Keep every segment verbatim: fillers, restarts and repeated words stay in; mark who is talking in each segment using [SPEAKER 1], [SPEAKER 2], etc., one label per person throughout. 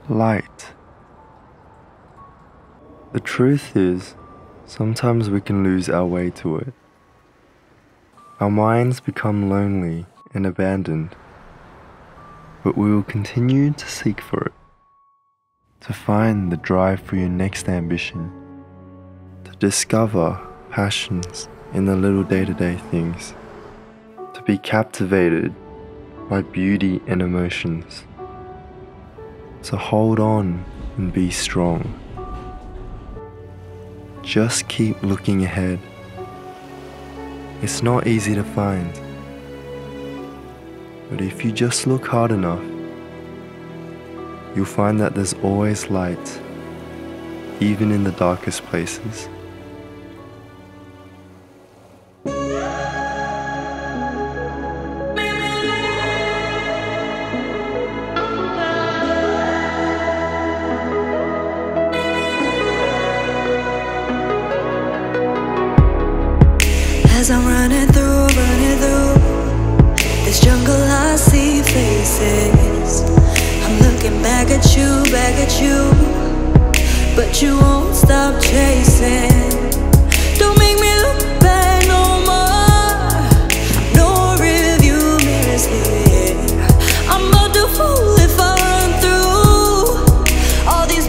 [SPEAKER 1] light. The truth is, sometimes we can lose our way to it. Our minds become lonely and abandoned, but we will continue to seek for it, to find the drive for your next ambition, to discover passions in the little day-to-day things, to be captivated by beauty and emotions. So hold on and be strong. Just keep looking ahead. It's not easy to find, but if you just look hard enough, you'll find that there's always light, even in the darkest places.
[SPEAKER 2] As I'm running through, running through this jungle, I see faces. I'm looking back at you, back at you, but you won't stop chasing. Don't make me look back no more. No rearview mirrors here. I'm about to fall if I run through all these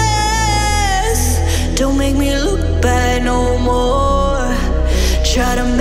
[SPEAKER 2] don't make me look back no more. Try to